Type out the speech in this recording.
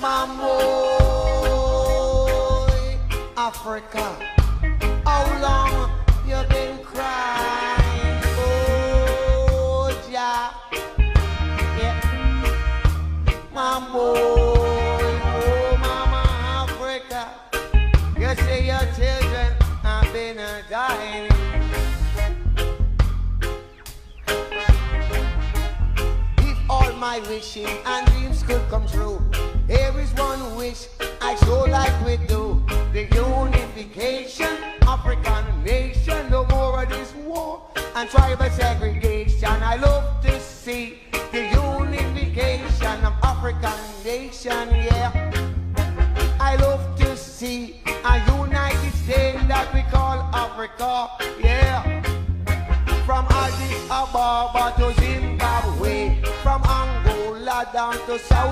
Mamoy, Africa, how long you been crying? Oh, yeah, yeah. Mamoy, oh, Mama Africa, you say your children have been dying. If all my wishing and dreams could come true, here is one wish I so like we do: the unification, African nation, no more of this war and tribal segregation. I love to see the unification of African nation, yeah. I love to see a united state that we call Africa, yeah. From Addis Ababa to Zimbabwe, from Angola down to South